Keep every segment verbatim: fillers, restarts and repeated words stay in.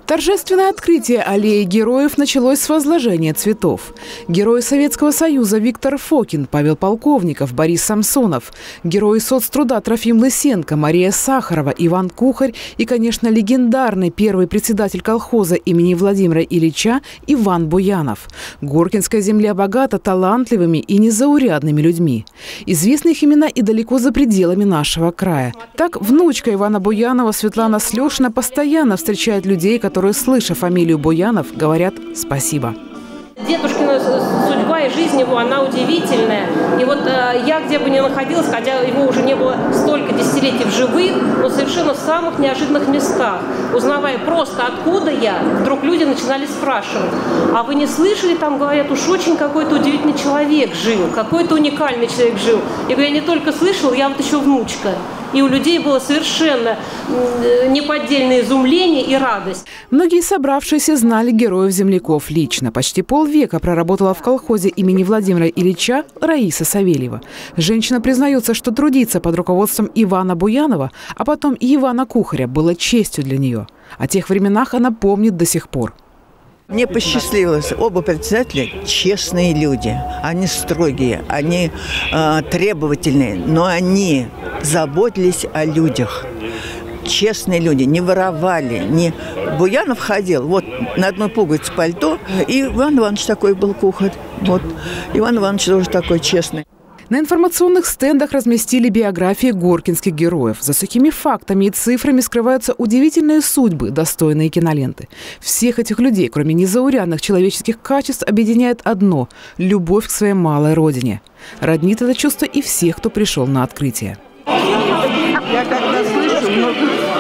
Торжественное открытие аллеи героев началось с возложения цветов. Герои Советского Союза Виктор Фокин, Павел Полковников, Борис Самсонов, герои соцтруда Трофим Лысенко, Мария Сахарова, Иван Кухарь и, конечно, легендарный первый председатель колхоза имени Владимира Ильича Иван Буянов. Горкинская земля богата талантливыми и незаурядными людьми. Известны их имена и далеко за пределами нашего края. Так, внучка Ивана Буянова Светлана Слешина постоянно встречает людей, которые, которые, слыша фамилию Буянов, говорят «спасибо». Дедушкина судьба и жизнь его, она удивительная. И вот э, я где бы ни находилась, хотя его уже не было столько десятилетий в живых, но совершенно в самых неожиданных местах. Узнавая просто, откуда я, вдруг люди начинали спрашивать: а вы не слышали, там говорят, уж очень какой-то удивительный человек жил, какой-то уникальный человек жил. Я говорю, я не только слышала, я вот еще внучка. И у людей было совершенно неподдельное изумление и радость. Многие собравшиеся знали героев-земляков лично. Почти полвека проработала в колхозе имени Владимира Ильича Раиса Савельева. Женщина признается, что трудиться под руководством Ивана Буянова, а потом и Ивана Кухаря, было честью для нее. О тех временах она помнит до сих пор. Мне посчастливилось. Оба председателя честные люди. Они строгие, они э, требовательные, но они заботились о людях. Честные люди, не воровали. Не... Буянов ходил вот на одной пуговице пальто, и Иван Иванович такой был Кухарь. Вот. Иван Иванович тоже такой честный. На информационных стендах разместили биографии горкинских героев. За сухими фактами и цифрами скрываются удивительные судьбы, достойные киноленты. Всех этих людей, кроме незаурядных человеческих качеств, объединяет одно – любовь к своей малой родине. Роднит это чувство и всех, кто пришел на открытие. Я когда слышу, но...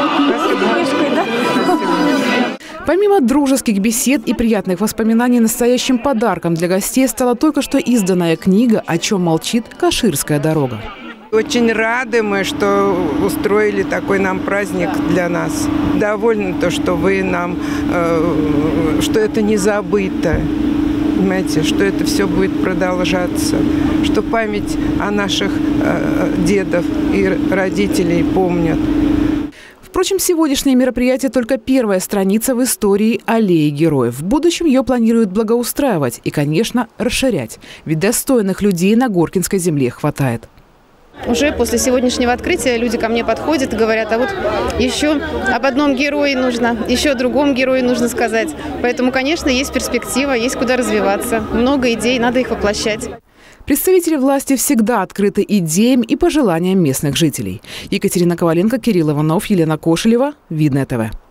Помимо дружеских бесед и приятных воспоминаний, настоящим подарком для гостей стала только что изданная книга «О чем молчит Каширская дорога». Очень рады мы, что устроили такой нам праздник для нас. Довольны то, что вы нам, э, что это не забыто. Понимаете, что это все будет продолжаться, что память о наших э, дедов и родителей помнят. Впрочем, сегодняшнее мероприятие только первая страница в истории аллеи героев. В будущем ее планируют благоустраивать и, конечно, расширять. Ведь достойных людей на Горкинской земле хватает. Уже после сегодняшнего открытия люди ко мне подходят и говорят: а вот еще об одном герое нужно, еще о другом герое нужно сказать. Поэтому, конечно, есть перспектива, есть куда развиваться. Много идей, надо их воплощать. Представители власти всегда открыты идеям и пожеланиям местных жителей. Екатерина Коваленко, Кирилл Иванов, Елена Кошелева. Видное ТВ.